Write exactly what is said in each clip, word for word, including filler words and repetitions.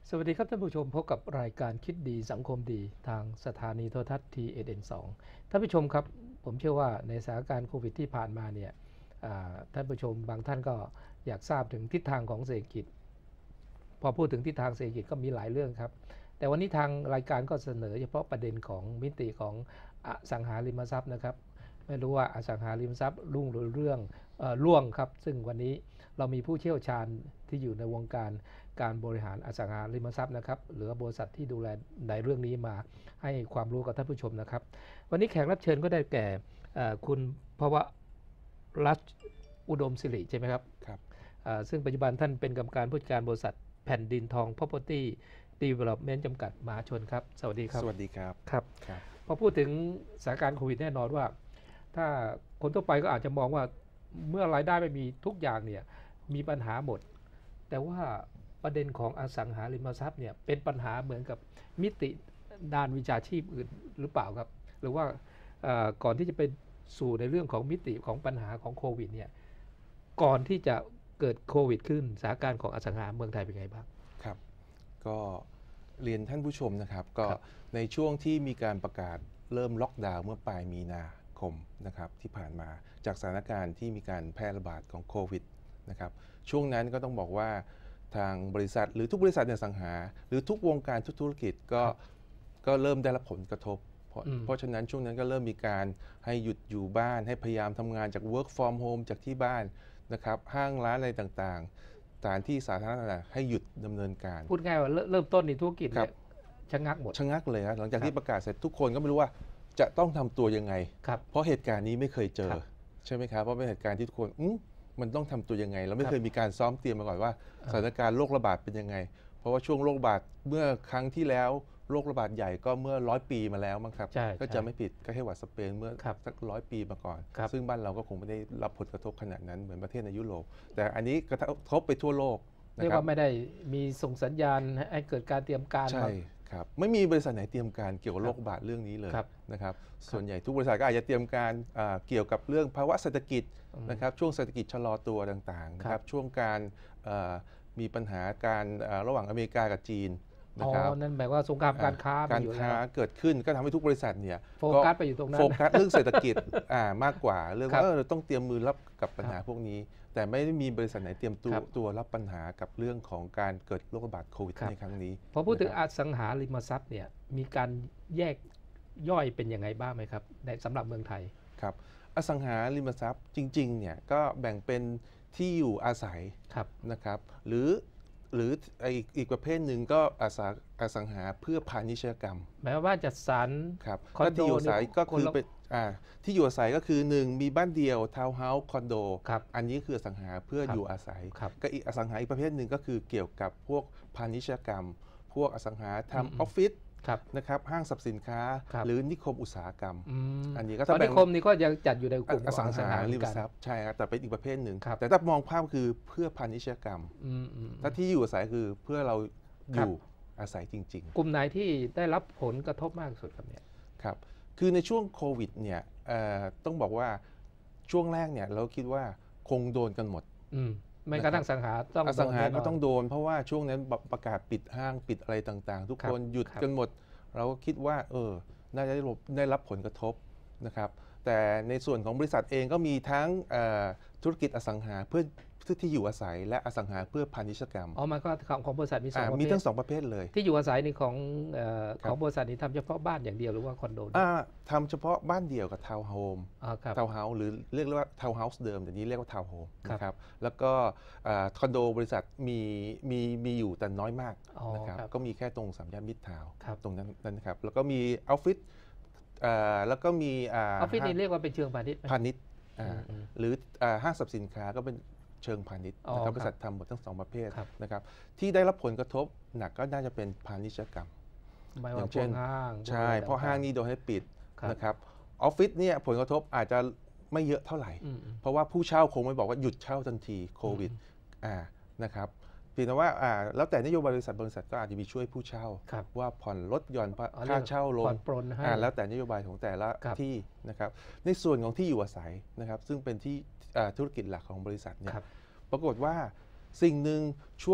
สวัสดีครับท่านผู้ชมพบกับรายการคิดดีสังคมดีทางสถานีโทรทัศน์ ที เอส เอ็น สองท่านผู้ชมครับผมเชื่อว่าในสถานการณ์โควิดที่ผ่านมาเนี่ยท่านผู้ชมบางท่านก็อยากทราบถึงทิศทางของเศรษฐกิจพอพูดถึงทิศทางเศรษฐกิจก็มีหลายเรื่องครับแต่วันนี้ทางรายการก็เสนอเฉพาะประเด็นของมิติของอสังหาริมทรัพย์นะครับไม่รู้ว่าอสังหาริมทรัพย์รุ่งหรือเรื่องเอ่อร่วงครับซึ่งวันนี้เรามีผู้เชี่ยวชาญที่อยู่ในวงการการบริหารอสังหาริมทรัพย์นะครับหรือบริษัทที่ดูแลในเรื่องนี้มาให้ความรู้กับท่านผู้ชมนะครับวันนี้แขกรับเชิญก็ได้แก่คุณภวรัชอุดมศิริใช่ไหมครับครับซึ่งปัจจุบันท่านเป็นกรรมการผู้จัดการบริษัทแผ่นดินทอง Property Development จำกัดมหาชนครับสวัสดีครับสวัสดีครับครับพอพูดถึงสถานการณ์โควิดแน่นอนว่าถ้าคนทั่วไปก็อาจจะมองว่าเมื่อรายได้ไม่มีทุกอย่างเนี่ยมีปัญหาหมดแต่ว่าประเด็นของอสังหาริมทรัพย์เนี่ยเป็นปัญหาเหมือนกับมิติด้านวิชาชีพอื่นหรือเปล่าครับหรือว่าก่อนที่จะไปสู่ในเรื่องของมิติของปัญหาของโควิดเนี่ยก่อนที่จะเกิดโควิดขึ้นสถานการณ์ของอสังหาเมืองไทยเป็นไงบ้างครับก็เรียนท่านผู้ชมนะครับก็ในช่วงที่มีการประกาศเริ่มล็อกดาวน์เมื่อปลายมีนาคมนะครับที่ผ่านมาจากสถานการณ์ที่มีการแพร่ระบาดของโควิดนะครับช่วงนั้นก็ต้องบอกว่าทางบริษัทหรือทุกบริษัทในสังหาหรือทุกวงการทุกธุรกิจก็ก็เริ่มได้รับผลกระทบเพราะเพราะฉะนั้นช่วงนั้นก็เริ่มมีการให้หยุดอยู่บ้านให้พยายามทำงานจาก work from home จากที่บ้านนะครับห้างร้านอะไรต่างๆสถานที่สาธารณะให้หยุดดำเนินการพูดง่ายว่าเริ่มต้นในธุรกิจเนี่ยชะงักหมดชะงักเลยครับหลังจากที่ประกาศเสร็จทุกคนก็ไม่รู้ว่าจะต้องทำตัวยังไงเพราะเหตุการณ์นี้ไม่เคยเจอใช่ไหมครับเพราะเป็นเหตุการณ์ที่ทุกคนมันต้องทำตัวยังไงเราไม่เคยมีการซ้อมเตรียมมาก่อนว่าสถานการณ์โรคระบาดเป็นยังไงเพราะว่าช่วงโรคระบาดเมื่อครั้งที่แล้วโรคระบาดใหญ่ก็เมื่อร้อยปีมาแล้วมั้งครับก็จะไม่ผิดก็แค่หวัดสเปนเมื่อสักร้อยปีมาก่อนซึ่งบ้านเราก็คงไม่ได้รับผลกระทบขนาดนั้นเหมือนประเทศในยุโรปแต่อันนี้กระทบไปทั่วโลกเรียกว่าไม่ได้มีส่งสัญญาณให้เกิดการเตรียมการใช่ครับไม่มีบริษัทไหนเตรียมการเกี่ยวกับโรคระบาดเรื่องนี้เลยนะครับส่วนใหญ่ทุกบริษัทก็อาจจะเตรียมการเกี่ยวกับเรื่องภาวะเศรษฐกิจนะครับช่วงเศรษฐกิจชะลอตัวต่างๆนะครับช่วงการมีปัญหาการระหว่างอเมริกากับจีนนะครับนั่นหมายว่าสงครามการค้าการค้าเกิดขึ้นก็ทำให้ทุกบริษัทเนี่ยโฟกัสไปอยู่ตรงนั้นโฟกัสเรื่องเศรษฐกิจมากกว่าเรื่องว่าเราต้องเตรียมมือรับกับปัญหาพวกนี้แต่ไม่ได้มีบริษัทไหนเตรียมตัวตัวรับปัญหากับเรื่องของการเกิดโรคระบาดโควิดในครั้งนี้พอพูดถึงอสังหาริมทรัพย์เนี่ยมีการแยกย่อยเป็นยังไงบ้างไหมครับในสำหรับเมืองไทยครับอสังหาริมทรัพย์จริงๆเนี่ยก็แบ่งเป็นที่อยู่อาศัยนะครับหรือหรืออีกประเภทหนึ่งก็อสังหาเพื่อพาณิชยกรรมหมายว่าจัดสรรครับที่อยู่อาศัยก็คือเป็นที่อยู่อาศัยก็คือหนึ่งมีบ้านเดียวทาวน์เฮาส์คอนโดอันนี้คืออสังหาเพื่ออยู่อาศัยก็อีกอสังหาอีกประเภทหนึ่งก็คือเกี่ยวกับพวกพาณิชยกรรมพวกอสังหาทำออฟฟิศนะครับห้างสรรพสินค้าหรือนิคมอุตสาหกรรมอันนี้ก็ถ้านิคมนี้ก็ยังจัดอยู่ในกลุ่มอสังหาริมทรัพย์ใช่ครับแต่เป็นอีกประเภทหนึ่งแต่ถ้ามองภาพคือเพื่อพาณิชยกรรมถ้าที่อยู่อาศัยคือเพื่อเราอยู่อาศัยจริงๆกลุ่มไหนที่ได้รับผลกระทบมากสุดครับเนี่ยครับคือในช่วงโควิดเนี่ยต้องบอกว่าช่วงแรกเนี่ยเราคิดว่าคงโดนกันหมดไม่กระทั่งสังหาต้องอสังหาก็ต้องโดนเพราะว่าช่วงนั้นประกาศปิดห้างปิดอะไรต่างๆทุกคนหยุดกันหมดเราก็คิดว่าเออน่าจะได้รับผลกระทบนะครับแต่ในส่วนของบริษัทเองก็มีทั้งธุรกิจอสังหาเพื่อที่อยู่อาศัยและอสังหาเพื่อพาณิชยกรรมอ๋อมันก็ของบริษัทมีสองประเภทมีทั้งสองประเภทเลยที่อยู่อาศัยนี่ของของบริษัทนี้ทำเฉพาะบ้านอย่างเดียวหรือว่าคอนโดทำเฉพาะบ้านเดี่ยวกับทาวน์โฮมทาวน์เฮาส์หรือเรียกว่าทาวน์เฮาส์เดิมแต่นี้เรียกว่าทาวน์โฮมนะครับแล้วก็คอนโดบริษัทมีมีมีอยู่แต่น้อยมากนะครับก็มีแค่ตรงสามย่านมิตรทาวน์ตรงนั้นนะครับแล้วก็มีออฟฟิศแล้วก็มีออฟฟิศนี่เรียกว่าเป็นเชิงพาณิชย์พาณิชย์หรือห้างสรรพสินค้าก็เป็นเชิงพาณิชย์นะครับบริษัททำหมดทั้งสองประเภทนะครับที่ได้รับผลกระทบหนักก็น่าจะเป็นพาณิชยกรรมอย่างเช่นห้างใช่เพราะห้างนี้โดนให้ปิดนะครับออฟฟิศเนี่ยผลกระทบอาจจะไม่เยอะเท่าไหร่เพราะว่าผู้เช่าคงไม่บอกว่าหยุดเช่าทันทีโควิดนะครับเพียงแต่ว่าแล้วแต่นโยบายบริษัทบริษัทก็อาจจะมีช่วยผู้เช่าว่าผ่อนลดหย่อนค่าเช่าลงแล้วแต่นโยบายของแต่ละที่นะครับในส่วนของที่อยู่อาศัยนะครับซึ่งเป็นที่ธุรกิจหลักของบริษัทเนี่ยปรากฏว่าสิ่งหนึ่งช่วง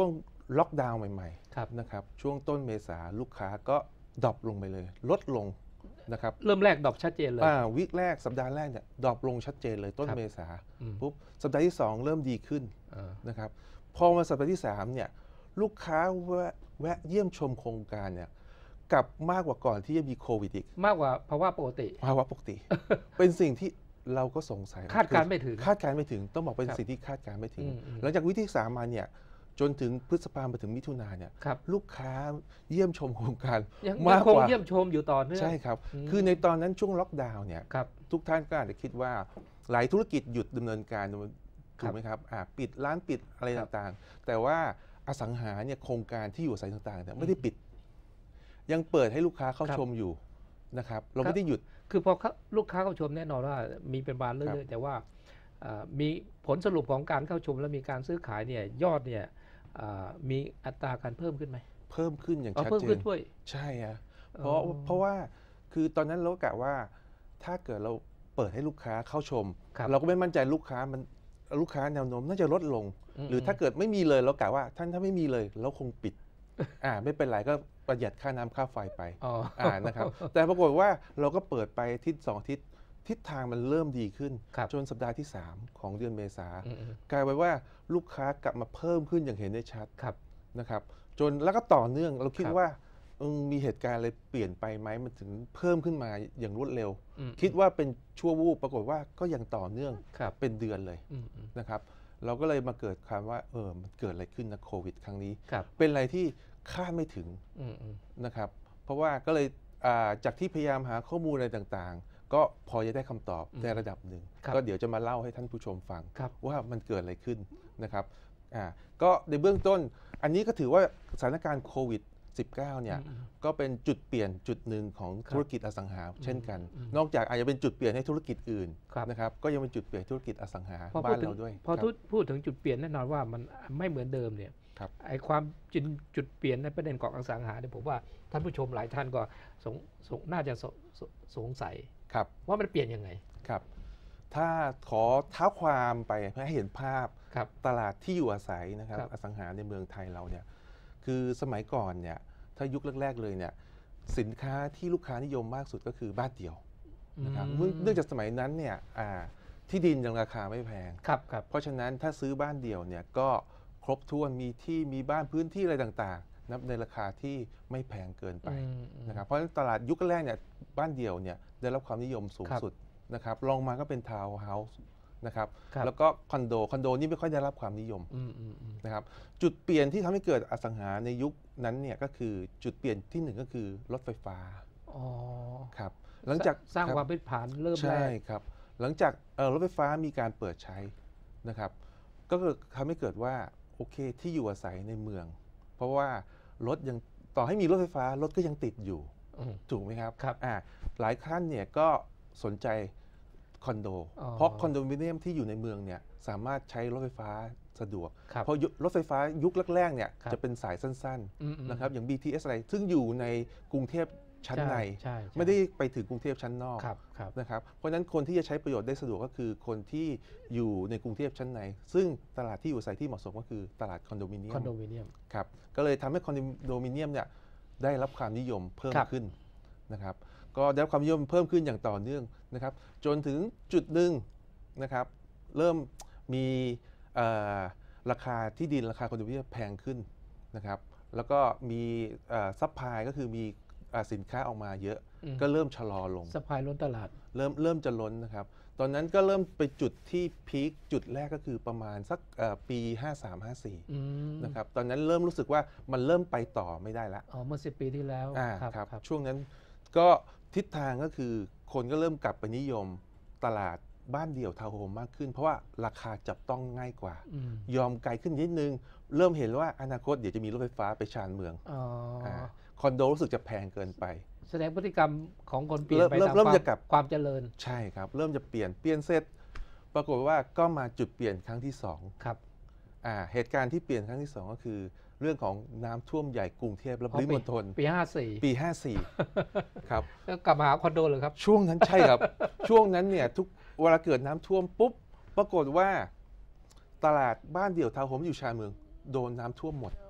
ล็อกดาวน์ใหม่ครับๆนะครับช่วงต้นเมษาลูกค้าก็ดรอปลงไปเลย ลดลงนะครับเริ่มแรกดรอปชัดเจนเลยอ่าวิกแรกสัปดาห์แรกเนี่ยดรอปลงชัดเจนเลยต้นครับเมษาอืมปุ๊บสัปดาห์ที่สองเริ่มดีขึ้นอ่านะครับพอมาสัปดาห์ที่สามเนี่ยลูกค้าแวะแวะเยี่ยมชมโครงการเนี่ยกลับมากกว่าก่อนที่จะมีโควิดอีกมากกว่าภาวะปกติภาวะปกติ เป็นสิ่งที่เราก็สงสัยคาดการณ์ไม่ถึงคาดการณ์ไม่ถึงต้องบอกเป็นครับสิ่งที่คาดการณ์ไม่ถึงอืมอืมหลังจากวิกที่สามมาเนี่ยจนถึงพฤษภาคมมาถึงมิถุนาเนี่ยครับลูกค้าเยี่ยมชมโครงการยังมากคงกว่าเยี่ยมชมอยู่ต่อเนื่องใช่ครับอืมคือในตอนนั้นช่วงล็อกดาวน์เนี่ยครับทุกท่านก็อาจจะคิดว่าหลายธุรกิจหยุดดำเนินการคถูรักบไหมครับอ่าปิดร้านปิดอะไรครับต่างๆ แต่ว่าอสังหาเนี่ยโครงการที่อยู่อาศัยต่างๆเนี่ยไม่ได้ปิด ยังเปิดให้ลูกค้าเข้าครับชมอยู่นะครับเราครับไม่ได้หยุดคือพอเขาลูกค้าเข้าชมแน่นอนว่ามีเป็นบานครัเรื่อยบๆแต่ว่าเอ่อมีผลสรุปของการเข้าชมและมีการซื้อขายเนี่ยยอดเนี่ยเอ่อมีอัตราการเพิ่มขึ้นไหมเพิ่มขึ้นอย่างอ๋อชัดเพิ่มเจขึ้นนด้วยใช่ฮะเพราะอ๋อเพราะว่าคือตอนนั้นเราก็กะว่าถ้าเกิดเราเปิดให้ลูกค้าเข้าชมครับเราก็ไม่มั่นใจลูกค้ามันลูกค้าแนวโน้มน่าจะลดลงอืมหรือถ้าเกิดไม่มีเลยเรากะว่าท่านถ้าไม่มีเลยเราคงปิด อ่าไม่เป็นไรก็ประหยัดค่าน้ำค่าไฟไปอ๋ออ่านะครับ แต่ปรากฏว่าเราก็เปิดไปอาทิศสองอาทิศทิศทางมันเริ่มดีขึ้นครับจนสัปดาห์ที่ สาม ของเดือนเมษาอืมกลายเป็นว่าลูกค้ากลับมาเพิ่มขึ้นอย่างเห็นได้ชัดครับนะครับจนแล้วก็ต่อเนื่องเราคิดครับว่าเออมีเหตุการณ์อะไรเปลี่ยนไปไหมมันถึงเพิ่มขึ้นมาอย่างรวดเร็วอืมคิดว่าเป็นชั่ววูบปรากฏว่าก็ยังต่อเนื่องครับเป็นเดือนเลยอืมอืมนะครับเราก็เลยมาเกิดความว่าเออมันเกิดอะไรขึ้นนะโควิดครั้งนี้ครับเป็นอะไรที่คาดไม่ถึงอืมอืมนะครับเพราะว่าก็เลยอ่าจากที่พยายามหาข้อมูลอะไรต่างๆ ก็พอจะได้คำตอบอืมในระดับหนึ่งครับก็เดี๋ยวจะมาเล่าให้ท่านผู้ชมฟังครับว่ามันเกิดอะไรขึ้นนะครับอ่าก็ในเบื้องต้นอันนี้ก็ถือว่าสถานการณ์โควิด สิบเก้า เนี่ยอืมก็เป็นจุดเปลี่ยนจุดหนึ่งของครับธุรกิจอสังหาเช่นกันอืมนอกจากอาจจะเป็นจุดเปลี่ยนให้ธุรกิจอื่นครับนะครับก็ยังเป็นจุดเปลี่ยนธุรกิจอสังหาพอบ้าพูดนถึงเราด้วยพอครับพูดพูดถึงจุดเปลี่ยนแน่นอนว่ามันไม่เหมือนเดิมเนี่ยครับไอ้ความจุดจุดเปลี่ยนในประเด็นของอสังหาเนี่ยผมว่าท่านผู้ชมหลายท่านก็สงสงน่าจะสสสงสัยครับว่ามันเปลี่ยนยังไงครับถ้าขอเท้าความไปให้เห็นภาพครับตลาดที่อยู่อาศัยนะครับครับอสังหาในเมืองไทยเราเนี่ยคือสมัยก่อนเนี่ยถ้ายุคแรกๆเลยเนี่ยสินค้าที่ลูกค้านิยมมากสุดก็คือบ้านเดี่ยวนะครับอืมเนื่องเนื่องจากสมัยนั้นเนี่ยอ่าที่ดินยังราคาไม่แพงครับครับเพราะฉะนั้นถ้าซื้อบ้านเดี่ยวเนี่ยก็ครบถ้วนมีที่มีบ้านพื้นที่อะไรต่างๆนะในราคาที่ไม่แพงเกินไปอืมอืมนะครับเพราะฉะนั้นตลาดยุคแรกเนี่ยบ้านเดี่ยวเนี่ยได้รับความนิยมสูงครับสุดนะครับรองมาก็เป็นทาวน์เฮาส์นะครับครับแล้วก็คอนโดคอนโดนี่ไม่ค่อยได้รับความนิยมอืมอืมอืมนะครับจุดเปลี่ยนที่ทำให้เกิดอสังหาในยุคนั้นเนี่ยก็คือจุดเปลี่ยนที่หนึ่งก็คือรถไฟฟ้าอ๋อครับหลังจากสร้างครับความเป็นผ่านเริ่มแรใช่กครับหลังจากเอ่อรถไฟฟ้ามีการเปิดใช้นะครับก็คือทำให้เกิดว่าโอเคที่อยู่อาศัยในเมือง เพราะว่ารถยังต่อให้มีรถไฟฟ้ารถก็ยังติดอยู่อืมถูกไหมครับครับอ่าหลายท่านเนี่ยก็สนใจคอนโดอ๋อเพราะคอนโดมิเนียมที่อยู่ในเมืองเนี่ยสามารถใช้รถไฟฟ้าสะดวกครับเพราะยุรถไฟฟ้ายุคแรกๆเนี่ยครับจะเป็นสายสั้นอืมอืมๆนะครับอย่าง บี ที เอส อะไร ซึ่งอยู่ในกรุงเทพชั้นในใช่ใช่ไม่ได้ไปถึงกรุงเทพชั้นนอกครับครับนะครับเพราะฉะนั้นคนที่จะใช้ประโยชน์ได้สะดวกก็คือคนที่อยู่ในกรุงเทพชั้นใน ซึ่งตลาดที่อยู่อาศัยที่เหมาะสมก็คือตลาดคอนโดมิเนียคอนมโดมิเนียมครับก็เลยทำให้คอนโดมิเนียมเนี่ยได้รับความนิยมเพิ่มครับขึ้นนะครับก็ได้รับความนิยมเพิ่มขึ้นอย่างต่อเนื่องนะครับจนถึงจุดหนึ่งนะครับเริ่มมีเอ่อราคาที่ดินราคาคอนโดมิเนียมแพงขึ้นนะครับแล้วก็มีซัพพลายก็คือมีเอ่อสินค้าออกมาเยอะอืมก็เริ่มชะลอลงสะพายล้นตลาดเริ่มเริ่มจะล้นนะครับ ตอนนั้นก็เริ่มไปจุดที่พีคจุดแรกก็คือประมาณสักเอ่อปี ห้าสาม ห้าสี่อืมนะครับ ตอนนั้นเริ่มรู้สึกว่ามันเริ่มไปต่อไม่ได้ละอ๋อเมื่อสิบปีที่แล้วอ่าครับครับครับช่วงนั้นก็ทิศทางก็คือคนก็เริ่มกลับไปนิยมตลาดบ้านเดี่ยวทาวน์โฮมมากขึ้น เพราะว่าราคาจับต้องง่ายกว่าอืมยอมไกลขึ้นนิดนึง เริ่มเห็นว่าอนาคตเดี๋ยวจะมีรถไฟฟ้าไปชานเมืองอ๋ออาคอนโดรู้สึกจะแพงเกินไปแสดงพฤติกรรมของคนเปลี่ยนเริ่มไปเริ่มตามเริ่มความจะกลับความเจริญใช่ครับ เริ่มจะเปลี่ยนเปลี่ยนเสร็จ ปรากฏว่าก็มาจุดเปลี่ยนครั้งที่สองครับอ่าเหตุการณ์ที่เปลี่ยนครั้งที่สองก็คือ เรื่องของน้ำท่วมใหญ่กรุงเทพและปอ๋อริมณฑลปีห้าสี่ปี ห้าสี่ ครับแล้วกลับมาหาคอนโดเลยครับช่วงนั้นใช่ครับ ช่วงนั้นเนี่ยทุกเวลาเกิดน้ำท่วมปุ๊บ ปรากฏว่าตลาดบ้านเดี่ยวทาวน์โฮมอยู่ชานเมืองโดนน้ำท่วมหมดอ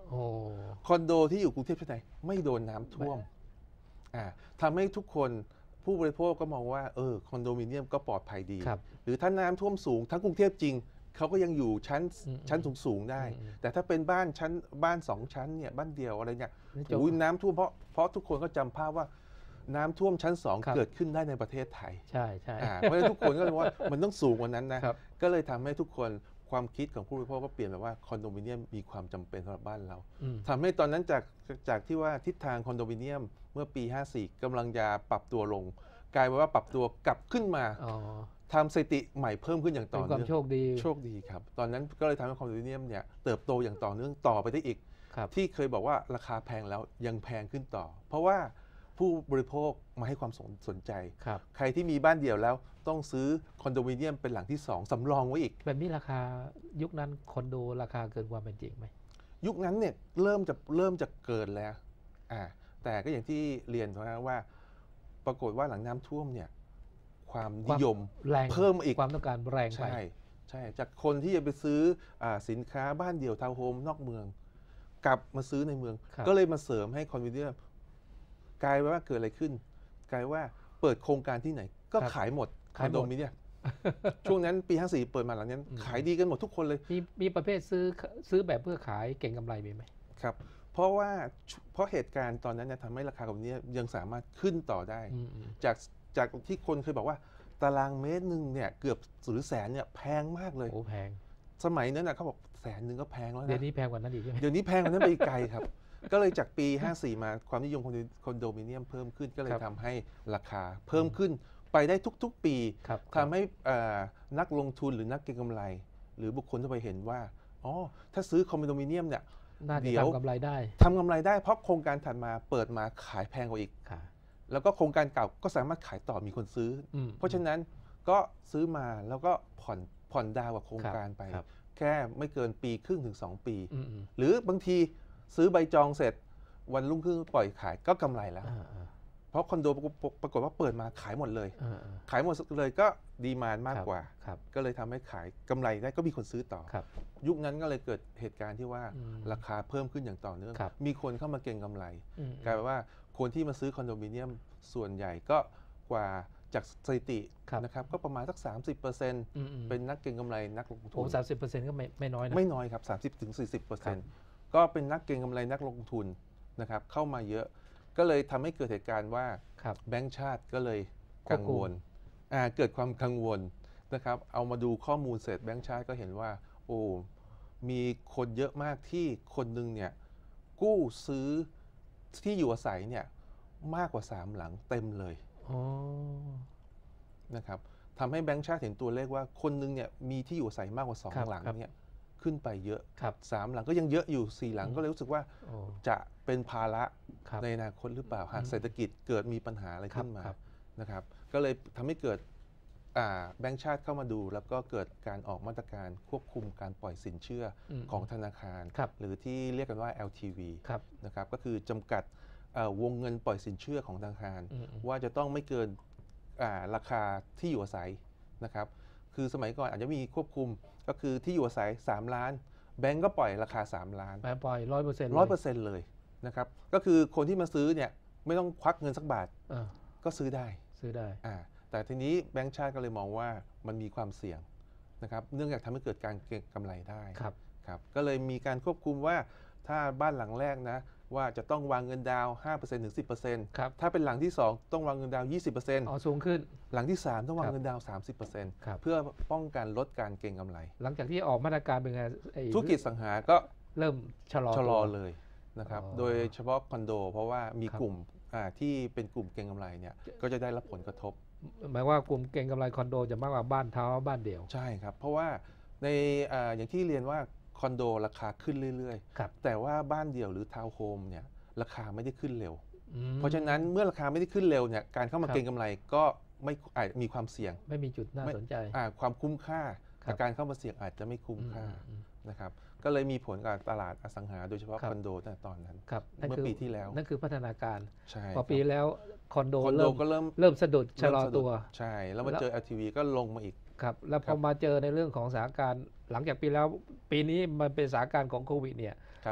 โอ้คอนโดที่อยู่กรุงเทพชั้นในไม่โดนน้ำท่วมอ่าทำให้ทุกคนผู้บริโภคก็มองว่าเออคอนโดมิเนียมก็ปลอดภัยดีครับหรือถ้าน้ำท่วมสูงทั้งกรุงเทพจริงเขาก็ยังอยู่ชั้นอืมชั้นสูงๆได้อืมแต่ถ้าเป็นบ้านชั้นบ้านสองชั้นเนี่ยบ้านเดียวอะไรเนี่ยนี่จบอุ้ยน้ำท่วมเพราะเพราะทุกคนก็จำภาพว่าน้ำท่วมชั้นสองครับเกิดขึ้นได้ในประเทศไทยใช่ใช่อ่าเพราะฉะนั้นทุกคนก็เลยว่ามันต้องสูงกว่านั้นนะครับ ก็เลยทำให้ทุกคนความคิดของผู้บริโภคก็เปลี่ยนแบบว่าคอนโดมิเนียมมีความจำเป็นสำหรับบ้านเราอืมทำให้ตอนนั้นจากจากที่ว่าทิศทางคอนโดมิเนียมเมื่อปี ห้าสี่ กำลังจะปรับตัวลง กลายเป็นว่าปรับตัวกลับขึ้นมาอ๋อทำสถิติใหม่เพิ่มขึ้นอย่างเป็ต่อนความเนื่องโชคดีโชคดีครับ ตอนนั้นก็เลยทำให้คอนโดมิเนียมเนี่ยเติบโตอย่างต่อเนื่องต่อไปได้อีกครับที่เคยบอกว่าราคาแพงแล้วยังแพงขึ้นต่อ เพราะว่าผู้บริโภคมาให้ความสนสนใจครับใครที่มีบ้านเดี่ยวแล้วต้องซื้อคอนโดมิเนียมเป็นหลังที่สองสำรองไว้อีกแบบนี้ราคายุคนั้นคอนโดราคาเกินความเป็นจริงไหมยุคนั้นเนี่ยเริ่มจะเริ่มจะเกินแล้วอ่าแต่ก็อย่างที่เรียนนะว่า ปรากฏว่าหลังน้ำท่วมเนี่ยความนิยมแรงเพิ่มมาอีกความต้องการแรงไปใช่ใช่จากคนที่จะไปซื้ออาสินค้าบ้านเดี่ยวทาวน์โฮมนอกเมือง กลับมาซื้อในเมืองครับก็เลยมาเสริมให้คอนโดมิเนียมกลายเป็นว่าเกิดอะไรขึ้น กลายว่าเปิดโครงการที่ไหนก็ขายหมดคอนโดมิเนียมช่วงนั้นปี ห้าสี่ เปิดมาหลังนั้น ขายดีกันหมดทุกคนเลยมีมีประเภทซื้อซื้อแบบเพื่อขายเก่งกำไรมีไหมครับ เพราะว่าเพราะเหตุการณ์ตอนนั้นเนี่ยทำให้ราคาคอนโดมิเนียมยังสามารถขึ้นต่อได้อืมอืมจากจากที่คนเคยบอกว่าตารางเมตรหนึ่งเนี่ยเกือบหรือแสนเนี่ยแพงมากเลยโอ้แพงสมัยนั้นนะเขาบอกแสนหนึ่งก็แพงแล้วนะเดี๋ยวนี้แพงกว่านั้นอีกใช่ไหมเดี๋ยวนี้แพงกว่านั้นไปอีกไกลครับ ก็เลยจากปี ห้าสี่ มาความนิยมคอนโดมิเนียมเพิ่มขึ้นก็เลยครับทำให้ราคาเพิ่มขึ้นไปได้ทุกๆ ปีครับทำให้เอ่อนักลงทุนหรือนักเก็งกำไร หรือบุคคลทั่วไปเห็นว่าอ๋อถ้าซื้อคอนโดมิเนียมเนี่ยน่าจะเดี๋ยวทำกำไรได้ทำกำไรได้เพราะโครงการถัดมาเปิดมาขายแพงกว่าอีกค่ะแล้วก็โครงการเก่าก็สามารถขายต่อมีคนซื้ออมเพราะฉะนั้นก็ซื้อมาแล้วก็ผ่อนผ่อนดาวน์กับโครงครับการไปครับแค่ไม่เกินปีครึ่งถึง สอง ปีอืมอืมหรือบางทีซื้อใบจองเสร็จ วันรุ่งขึ้นปล่อยขายก็กำไรแล้วอ่าอ่าเพราะคอนโดปรากฏปรากฏว่าเปิดมาขายหมดเลยอ่าอ่าขายหมดเลยก็ดีมานมากครับกว่าครับก็เลยทำให้ขายกำไรได้ก็มีคนซื้อต่อครับยุคนั้นก็เลยเกิดเหตุการณ์ที่ว่าอืมราคาเพิ่มขึ้นอย่างต่อเนื่องครับมีคนเข้ามาเก็งกำไรอืมกลายเป็นว่าคนที่มาซื้อคอนโดมิเนียมส่วนใหญ่ก็กว่าจากสถิติครับนะครับก็ประมาณสัก สามสิบเปอร์เซ็นต์อืมอืมเป็นนักเก็งกำไรนักลงทุโอ้นสามสิบเปอร์เซ็นต์ก็ไม่ไม่น้อยนะไม่น้อยครับ สามสิบถึงสี่สิบเปอร์คเซ็รันบต์ ก็เป็นนักเก็งกำไรนักลงทุนนะครับเข้ามาเยอะ ก็เลยทำให้เกิดเหตุการณ์ว่าครับแบงก์ชาติก็เลยควกับ งคุมวลอ่าเกิดความกังวลนะครับเอามาดูข้อมูลเสร็จแบงก์ชาติก็เห็นว่าโอ้มีคนเยอะมากที่คนหนึ่งเนี่ยกู้ซื้อที่อยู่อาศัยเนี่ยมากกว่าสามหลังเต็มเลยอ๋อนะครับทำให้แบงก์ชาติเห็นตัวเลขว่าคนหนึ่งเนี่ยมีที่อยู่อาศัยมากกว่าสองครับหลังครับเนี่ยขึ้นไปเยอะครับสามหลังก็ยังเยอะอยู่สี่หลังอืมก็เลยรู้สึกว่าโอ้จะเป็นภาระครับในอนาคตหรือเปล่าหากอืมเศรษฐกิจเกิดมีปัญหาอะไรครับขึ้นมาครับนะครับก็เลยทำให้เกิดอ่าแบงก์ชาติเข้ามาดู แล้วก็เกิดการออกมาตรการควบคุมการปล่อยสินเชื่ออมของธนาคารครับหรือที่เรียกกันว่า แอล ที วีครับนะครับก็คือจำกัดเอ่อวงเงินปล่อยสินเชื่อของธนาคารอืมอืมว่าจะต้องไม่เกินอ่าราคาที่อยู่อาศัยนะครับคือสมัยก่อนอาจจะมีควบคุมก็คือที่อยู่อาศัยสามล้านแบงก์ก็ปล่อยราคาสามล้านแปลปล่อยร้อยเปอร์เซ็นต์ร้อยเปอร์เซ็นต์เลยนะครับก็คือคนที่มาซื้อเนี่ยไม่ต้องควักเงินสักบาทก็ซื้อได้ซื้อได้อ่าแต่ทีนี้แบงก์ชาติก็เลยมองว่ามันมีความเสี่ยงนะครับเนื่องจากทำให้เกิดการเก็งกำไรได้ครับครับก็เลยมีการควบคุมว่าถ้าบ้านหลังแรกนะว่าจะต้องวางเงินดาวน์ ห้าเปอร์เซ็นต์ ถึง สิบเปอร์เซ็นต์ครับถ้าเป็นหลังที่ สอง ต้องวางเงินดาวน์ ยี่สิบเปอร์เซ็นต์อ๋อสูงขึ้นหลังที่ สาม ต้องวาคงรับเงินดาวน์ สามสิบเปอร์เซ็นต์ครับเพื่อป้องกันลดการเก็งกำไรหลังจากที่ออกมาตรการเป็นไงไอ้ธุรกิจสังหาก็เริ่มชะลอชะลอตัวเลยนะครับอ๋อโดยเฉพาะคอนโด เพราะว่ามีครับกลุ่มอ่าที่เป็นกลุ่มเก็งกำไรเนี่ยก็จะได้รับผลกระทบหมายว่ากลุ่มเก่งกำไรคอนโดจะมากกว่าบ้านเท้าบ้านเดี่ยวใช่ครับ เพราะว่าในอ่าอย่างที่เรียนว่าคอนโดราคาขึ้นเรื่อยครับๆ แต่ว่าบ้านเดี่ยวหรือทาวน์โฮมเนี่ยราคาไม่ได้ขึ้นเร็วอืมเพราะฉะนั้นเมื่อราคาไม่ได้ขึ้นเร็วเนี่ยการเข้ามาครับเก็งกำไรก็ไม่อาจมีความเสี่ยงไม่มีจุดน่าไม่สนใจอ่าความคุ้มค่าครับแต่การเข้ามาเสี่ยงอาจจะไม่คุ้มค่าอืมนะครับก็เลยมีผลกับตลาดอสังหาโดยเฉพาะครับคอนโดตั้งแต่ตอนนั้นครับนั่นเมื่อคือปีที่แล้วนั่นคือพัฒนาการใช่พอปีแล้วคอนโดคอนโดเริ่มก็เริ่มเริ่มสะดุดชะลอเริ่มสดุดตัวใช่แล้วมาแล้วเจอ แอล ที วี ก็ลงมาอีกครับแล้วพครัอบ มาเจอในเรื่องของสถานการณ์หลังจากปีแล้วปีนี้มันเป็นสถานการณ์ของโควิดเนี่ยครับ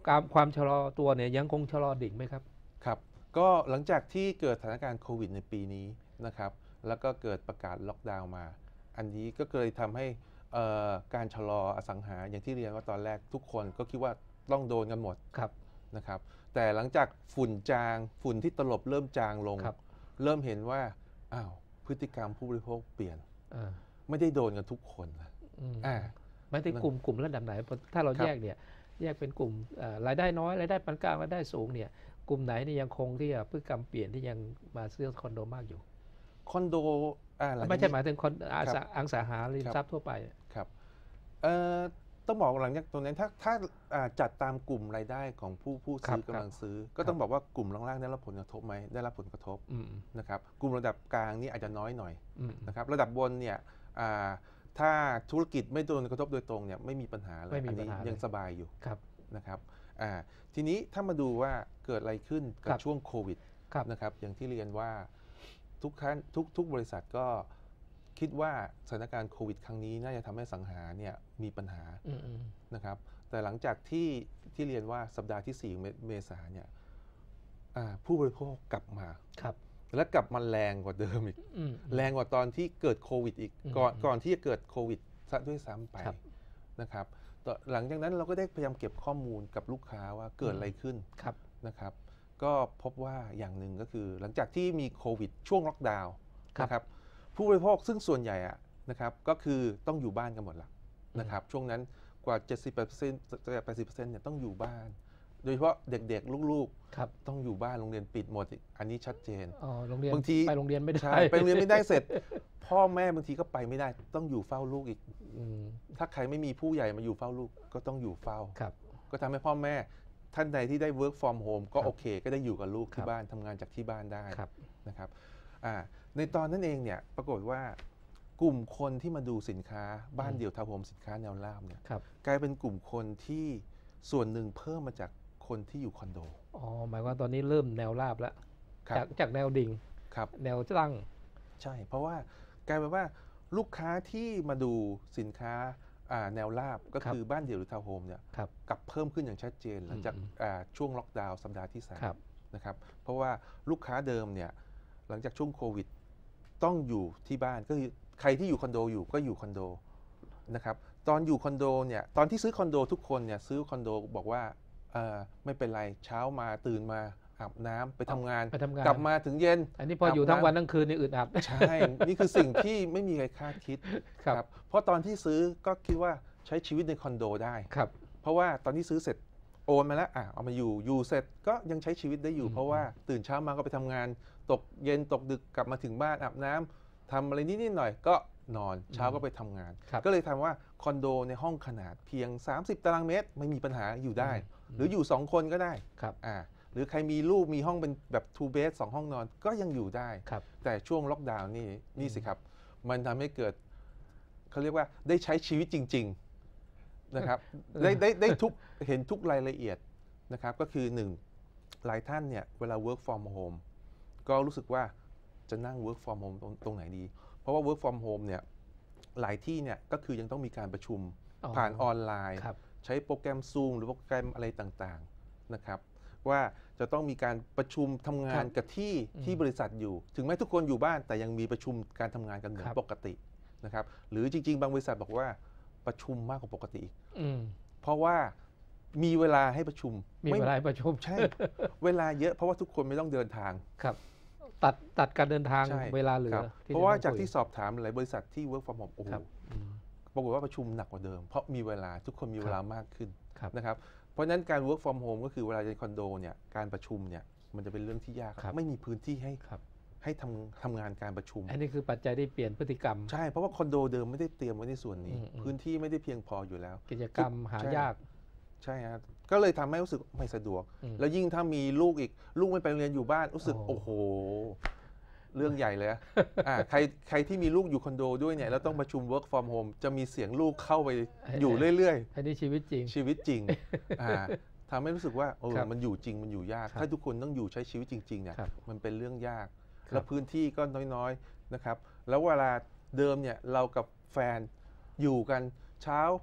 การความชะลอตัวเนี่ยยังคงชะลอดิ่งไหมครับครับก็หลังจากที่เกิดสถานการณ์โควิดในปีนี้นะครับแล้วก็เกิดประกาศล็อกดาวน์มาอันนี้ก็เลยทำให้การชะลออสังหาอย่างที่เรียนว่าตอนแรกทุกคนก็คิดว่าต้องโดนกันหมดนะครับแต่หลังจากฝุ่นจางฝุ่นที่ตลบเริ่มจางลงเริ่มเห็นว่าอ้าวพฤติกรรมผู้บริโภคเปลี่ยนไม่ได้โดนกันทุกคนนะไม่ได้กลุ่มกลุ่มระดับไหนถ้าเราแยกเนี่ยแยกเป็นกลุ่มรายได้น้อยรายได้ปานกลางรายได้สูงเนี่ยกลุ่มไหนนี่ยังคงที่พฤติกรรมเปลี่ยนที่ยังมาซื้อคอนโดมากอยู่คอนโดไม่ใช่หมายถึงคอนอสังหาริมทรัพย์ทั่วไปครับต้องบอกหลังจากตรงนั้นถ้าถ้าจัดตามกลุ่มรายได้ของผู้ผู้ซื้อกำลังซื้อก็ต้องบอกว่ากลุ่มล่างๆได้รับผลกระทบไหมได้รับผลกระทบนะครับกลุ่มระดับกลางนี่อาจจะน้อยหน่อยนะครับระดับบนเนี่ยถ้าธุรกิจไม่โดนกระทบโดยตรงเนี่ยไม่มีปัญหาเลยอันนี้ยังสบายอยู่นะครับทีนี้ถ้ามาดูว่าเกิดอะไรขึ้นกับช่วงโควิดนะครับอย่างที่เรียนว่าทุกครั้งทุกทุกบริษัทก็คิดว่าสถานการณ์โควิดครั้งนี้น่าจะทำให้สังหาเนี่ยมีปัญหานะครับแต่หลังจากที่ที่เรียนว่าสัปดาห์ที่สี่เมษายนเนี่ยผู้บริโภคกลับมาและกลับมาแรงกว่าเดิมอีกแรงกว่าตอนที่เกิดโควิดอีกก่อนก่อนที่จะเกิดโควิดซะด้วยซ้ำไปนะครับหลังจากนั้นเราก็ได้พยายามเก็บข้อมูลกับลูกค้าว่าเกิดอะไรขึ้นนะครับก็พบว่าอย่างหนึ่งก็คือหลังจากที่มีโควิดช่วงล็อกดาวน์นะครับผู้บริโภคซึ่งส่วนใหญ่อะนะครับก็คือต้องอยู่บ้านกันหมดละนะครับช่วงนั้นกว่า เจ็ดสิบเปอร์เซ็นต์ แปดสิบเปอร์เซ็นต์ เนี่ยต้องอยู่บ้านโดยเฉพาะเด็กๆลูกๆต้องอยู่บ้านโรงเรียนปิดหมดอันนี้ชัดเจนบางทีไปโรงเรียนไม่ได้ไปโรงเรียนไม่ได้เสร็จพ่อแม่บางทีก็ไปไม่ได้ต้องอยู่เฝ้าลูกอีกถ้าใครไม่มีผู้ใหญ่มาอยู่เฝ้าลูกก็ต้องอยู่เฝ้าก็ทำให้พ่อแม่ท่านใดที่ได้ work from home ก็โอเคก็ได้อยู่กับลูกที่บ้านทำงานจากที่บ้านได้นะครับในตอนนั้นเองเนี่ยปรากฏว่ากลุ่มคนที่มาดูสินค้าบ้านเดี่ยวทาวน์โฮมสินค้าแนวราบเนี่ยกลายเป็นกลุ่มคนที่ส่วนหนึ่งเพิ่มมาจากคนที่อยู่คอนโดอ๋อหมายว่าตอนนี้เริ่มแนวราบแล้วจากจากแนวดิ่งแนวตั้งใช่เพราะว่ากลายเป็นว่าลูกค้าที่มาดูสินค้าแนวราบก็คือบ้านเดี่ยวหรือทาวน์โฮมเนี่ยกลับเพิ่มขึ้นอย่างชัดเจนหลังจากช่วงล็อกดาวน์สัปดาห์ที่สามนะครับเพราะว่าลูกค้าเดิมเนี่ยหลังจากช่วงโควิดต้องอยู่ที่บ้านก็คือใครที่อยู่คอนโดอยู่ก็อยู่คอนโดนะครับตอนอยู่คอนโดเนี่ยตอนที่ซื้อคอนโดทุกคนเนี่ยซื้อคอนโดบอกว่าไม่เป็นไรเช้ามาตื่นมาอาบน้ำไปทำงานกลับมาถึงเย็นอันนี้พออยู่ทั้งวันทั้งคืนนี่อึดอัดใช่นี่คือสิ่งที่ไม่มีใครคาดคิดครับเพราะตอนที่ซื้อก็คิดว่าใช้ชีวิตในคอนโดได้ครับเพราะว่าตอนที่ซื้อเสร็จโอนมาแล้วอ่ะเอามาอยู่อยู่เสร็จก็ยังใช้ชีวิตได้อยู่เพราะว่าตื่นเช้ามาก็ไปทำงานตกเย็นตกดึกกลับมาถึงบ้านอาบน้ำทำอะไรนิดๆหน่อยก็นอนเช้าก็ไปทำงานก็เลยทำว่าคอนโดในห้องขนาดเพียงสามสิบตารางเมตรไม่มีปัญหาอยู่ได้หรืออยู่สองคนก็ได้ครับอ่าหรือใครมีลูกมีห้องเป็นแบบ two bed สองห้องนอนก็ยังอยู่ได้แต่ช่วงล็อกดาวน์นี่นี่สิครับมันทำให้เกิดเขาเรียกว่าได้ใช้ชีวิตจริงๆนะครับได้ได้ได้ทุกเห็นทุกรายละเอียดนะครับก็คือหนึ่งหลายท่านเนี่ยเวลา work from home ก็รู้สึกว่าจะนั่ง work from home ตรงตรงไหนดีเพราะว่า work from home เนี่ยหลายที่เนี่ยก็คือยังต้องมีการประชุมผ่านออนไลน์ใช้โปรแกรม Zoom หรือโปรแกรมอะไรต่างๆนะครับว่าจะต้องมีการประชุมทำงานกับที่ที่บริษัทอยู่ถึงแม้ทุกคนอยู่บ้านแต่ยังมีประชุมการทำงานกันเหมือนปกตินะครับหรือจริงๆบางบริษัทบอกว่าประชุมมากกว่าปกติอีกเพราะว่ามีเวลาให้ประชุมมีเวลาประชุมใช่เวลาเยอะเพราะว่าทุกคนไม่ต้องเดินทางครับตัดตัดการเดินทางเวลาเหลือเพราะว่าจากที่สอบถามหลายบริษัทที่ work from home โอ้โหปรากฏว่าประชุมหนักกว่าเดิมเพราะมีเวลาทุกคนมีเวลามากขึ้นนะครับเพราะฉะนั้นการ work from home ก็คือเวลาในคอนโดเนี่ยการประชุมเนี่ยมันจะเป็นเรื่องที่ยากไม่มีพื้นที่ให้ให้ทำทำงานการประชุมอันนี้คือปัจจัยที่เปลี่ยนพฤติกรรมใช่เพราะว่าคอนโดเดิมไม่ได้เตรียมไว้ในส่วนนี้พื้นที่ไม่ได้เพียงพออยู่แล้วกิจกรรมหายากใช่ครับก็เลยทำให้รู้สึกไม่สะดวกแล้วยิ่งถ้ามีลูกอีกลูกไม่ไปโรงเรียนอยู่บ้านรู้สึกโอ้โหเรื่องใหญ่เลยอ่ะใครใครที่มีลูกอยู่คอนโดด้วยเนี่ยแล้วต้องประชุม work from home จะมีเสียงลูกเข้าไปอยู่เรื่อยๆอันนี้ชีวิตจริงชีวิตจริงทำให้รู้สึกว่าเออมันอยู่จริงมันอยู่ยากถ้าทุกคนต้องอยู่ใช้ชีวิตจริงๆเนี่ยมันเป็นเรื่องยากแล้วพื้นที่ก็น้อยๆนะครับแล้วเวลาเดิมเนี่ยเรากับแฟนอยู่กันเช้า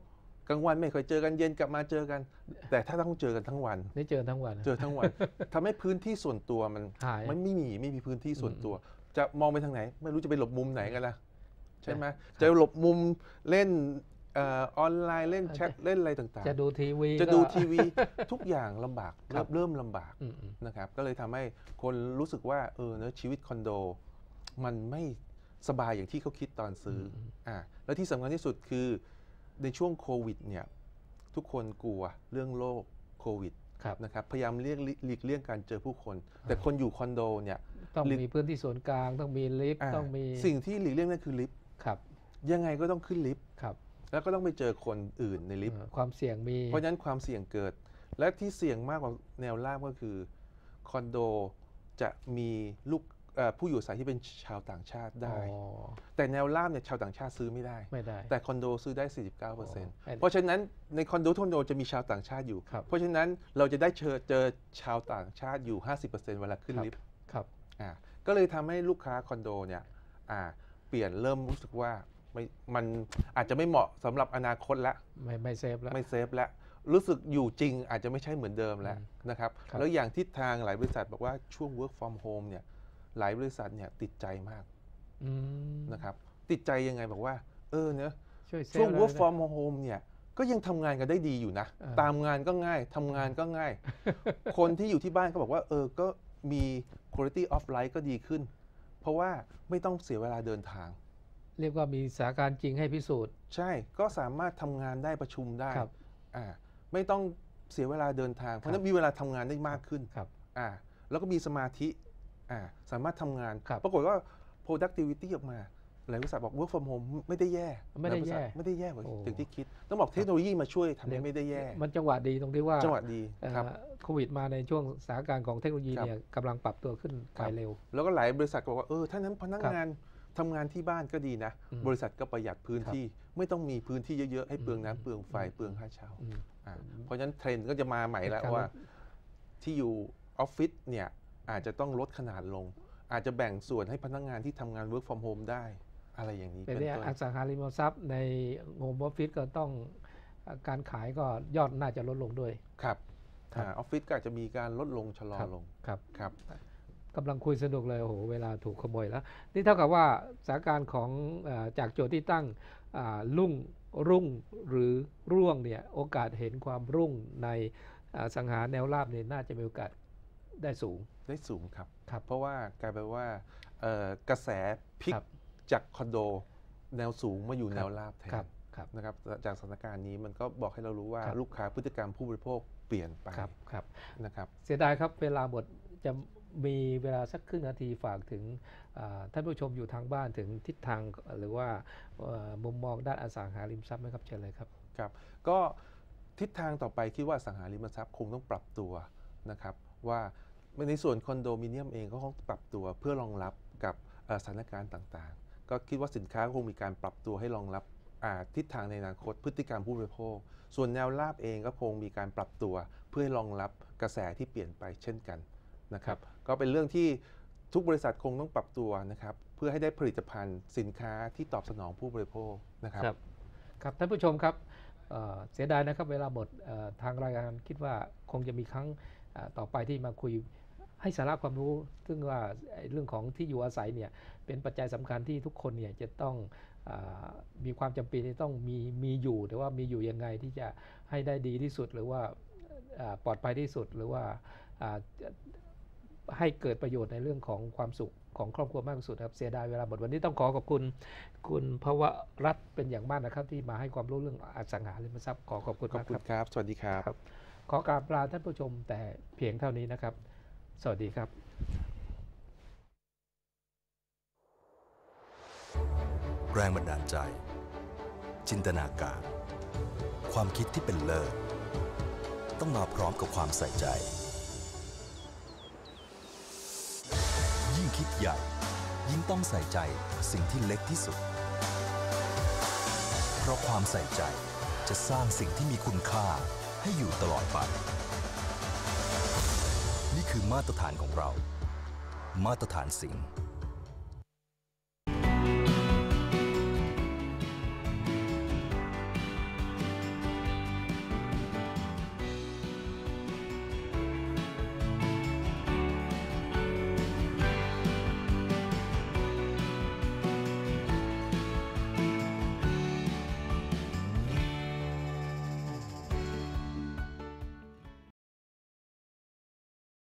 กลางวันไม่ค่อยเจอกันเย็นกลับมาเจอกัน แต่ถ้าต้องเจอกันทั้งวันได้เจอทั้งวันเจอทั้งวัน ทำให้พื้นที่ส่วนตัวมันหายมันไม่มีไม่มีพื้นที่ส่วนตัวอืมจะมองไปทางไหน ไม่รู้จะไปหลบมุมไหนกันล่ะใช่ไหมครับจะหลบมุมเล่นเออออนไลน์เล่นแชทเล่นอะไรต่างจะดูทีวีๆ จะก็ดูทีวี ทุกอย่างลำบากครัเริ่บมเริ่มลำบากอืมอืมนะครับก็เลยทำให้คนรู้สึกว่าเออเนอะชีวิตคอนโด มันไม่สบายอย่างที่เขาคิดตอนซื้ออมอ่าแล้วที่สำคัญที่สุดคือในช่วงโควิดเนี่ยทุกคนกลัวเรื่องโรคโควิดครับนะครับพยายามเลี่ยงหลีกเลี่ยงการเจอผู้คน แต่คนอยู่คอนโดเนี่ยต้องลิฟต์มีพื้นที่ส่วนกลางต้องมีลิฟต์อ่าต้องมีสิ่งที่หลีกเลี่ยงนั่นคือลิฟต์ครับยังไงก็ต้องขึ้นลิฟต์ครับแล้วก็ต้องไปเจอคนอื่นในลิฟต์เอ่อความเสี่ยงมีเพราะฉะนั้นความเสี่ยงเกิด และที่เสี่ยงมากกว่าแนวราบก็คือคอนโดจะมีลูกเอ่อผู้อยู่อาศัยที่เป็นชาวต่างชาติได้อ๋อแต่แนวราบเนี่ยชาวต่างชาติซื้อไม่ได้ไม่ได้แต่คอนโดซื้อได้ สี่สิบเก้าเปอร์เซ็นต์อ๋อเพราะฉะนั้นในคอนโดทุกคอนโดจะมีชาวต่างชาติอยู่ครับเพราะฉะนั้นเราจะได้เจอเจอชาวต่างชาติอยู่ ห้าสิบเปอร์เซ็นต์ เวลาขึ้นครับลิฟต์ครับอ่าก็เลยทำให้ลูกค้าคอนโดเนี่ยอ่าเปลี่ยนเริ่มรู้สึกว่าไม่มันอาจจะไม่เหมาะสำหรับอนาคตละไม่ไม่เซฟแล้วไม่เซฟแล้วรู้สึกอยู่จริงอาจจะไม่ใช่เหมือนเดิมแล้วอืมนะครับครับแล้วอย่างทิศทางหลายบริษัทบอกว่าช่วง work from home เนี่ยหลายบริษัทเนี่ยติดใจมากอืมนะครับติดใจยังไงบอกว่าเออเนอะช่วยเซฟช่วงเรา work นะ from home เนี่ยก็ยังทำงานกันได้ดีอยู่นะอ่าตามงานก็ง่ายทำงานก็ง่าย คนที่อยู่ที่บ้านก็บอกว่าเออก็มี quality of life ก็ดีขึ้น เพราะว่าไม่ต้องเสียเวลาเดินทางเรียกว่ามีสถานการณ์จริงให้พิสูจน์ใช่ก็สามารถทำงานได้ประชุมได้ครับอ่าไม่ต้องเสียเวลาเดินทาง เพราะฉะนั้นมีเวลาทำงานได้มากขึ้นครับอ่าแล้วก็มีสมาธิอ่าสามารถทำงานครับปรากฏว่า productivity ออกมาหลายบริษัทบอก work from home ไม่ได้แย่ไม่ได้แย่หลายบริษัทไม่ได้แย่กว่าโอ้ถึงที่คิด ต้องบอกเทคโนโลยีมาช่วยทำให้ไม่ได้แย่มันจังหวะดีตรงที่ว่าจังหวะดีเอ่อครับโควิดมาในช่วงสถานการณ์ของเทคโนโลยีครับเนี่ยกำลังปรับตัวขึ้นครัไปบเร็วแล้วก็หลายบริษัทก็บอกว่าเออถ้านั้นพนักครับงานทำงานที่บ้านก็ดีนะอืมบริษัทก็ประหยัดพื้นครับที่ไม่ต้องมีพื้นที่เยอะๆให้เปลืองอืมน้ำเปลืองไฟอืมเปลืองค่าเช่าอืมอ่าเพราะฉะนั้นเทรนด์ก็จะมาใหม่แล้วเป็นการว่าลดที่อยู่ออฟฟิศเนี่ยอาจจะต้องลดขนาดลง อาจจะแบ่งส่วนให้พนักงานที่ทำงาน work from home ได้อะไรอย่างนี้เป็นเป็นเรื่องต้นอสังหาริมทรัพย์ในโฮมออฟฟิศก็ต้องการขายก็ยอดน่าจะลดลงด้วยครับครับออฟฟิศก็อาจจะมีการลดลงชะลอครับลงครับครับกำลังคุยสนุกเลยโอ้โหเวลาถูกขโมยแล้ว นี่เท่ากับว่าสถานการณ์ของเออจากโจทย์ที่ตั้งอ่ารุ่งรุ่งหรือร่วงเนี่ยโอกาสเห็นความรุ่งในอสังหาแนวราบเนี่ยน่าจะมีโอกาสได้สูงได้สูงครับครับเพราะว่ากลายเป็นว่าเอ่อกระแสพลิกครับจากคอนโดแนวสูงมาอยู่ครับแนวราบแทครันบครับนะครับจากสถานการณ์นี้มันก็บอกให้เรารู้ว่าครับลูกค้าพฤติกรรมผู้บริโภคเปลี่ยนไปครับครับนะครับเสียดายครับเวลาหมดจะมีเวลาสักครึ่งนาทีฝากถึงอ่าท่านผู้ชมอยู่ทางบ้านถึงทิศทางหรือว่าเอ่อมุมมองด้านอสังหาริมทรัพย์ไหมครับเชิญเลยครับครับก็ทิศทางต่อไปคิดว่าอสังหาริมทรัพย์คงต้องปรับตัวนะครับว่าในส่วนคอนโดมิเนียมเองก็คงปรับตัวเพื่อรองรับกับเอ่อสถานการณ์ต่างๆ ก็คิดว่าสินค้าคงมีการปรับตัวให้รองรับอ่าทิศทางในอนาคตพฤติกรรมผู้บริโภค ส่วนแนวราบเองก็คงมีการปรับตัวเพื่อให้รองรับกระแสที่เปลี่ยนไปเช่นกันนะครับก็เป็นเรื่องที่ทุกบริษัทคงต้องปรับตัวนะครับเพื่อให้ได้ผลิตภัณฑ์สินค้าที่ตอบสนองผู้บริโภคนะครับครับครับท่านผู้ชมครับเอ่อเสียดายนะครับเวลาหมดเอ่อทางรายการคิดว่าคงจะมีครั้งเอ่อต่อไปที่มาคุยให้สาระความรู้ ซึ่งว่าไอ้เรื่องของที่อยู่อาศัยเนี่ยเป็นปัจจัยสำคัญที่ทุกคนเนี่ยจะต้องเออมีความจำเป็นที่ต้องมีมีอยู่แต่ว่ามีอยู่ยังไงที่จะให้ได้ดีที่สุดหรือว่าเอ่อปลอดภัยที่สุดหรือว่าอ่าให้เกิดประโยชน์ในเรื่องของความสุขของครอบครัวมากที่สุดครับเสียดายเวลาหมดวันนี้ต้องขอขอบคุณคุณภวรัตน์เป็นอย่างมากนะครับที่มาให้ความรู้เรื่องอสังหาริมทรัพย์ขอขอบคุณขอบมากคุคณรับครับ สวัสดีครับครับขอกราบลาท่านผู้ชมแต่เพียงเท่านี้นะครับ สวัสดีครับแรงบันดาลใจ จินตนาการ ความคิดที่เป็นเลิศ ต้องมาพร้อมกับความใส่ใจ ยิ่งคิดใหญ่ ยิ่งต้องใส่ใจสิ่งที่เล็กที่สุด เพราะความใส่ใจจะสร้างสิ่งที่มีคุณค่าให้อยู่ตลอดไป นี่คือมาตรฐานของเรา มาตรฐานสิ่ง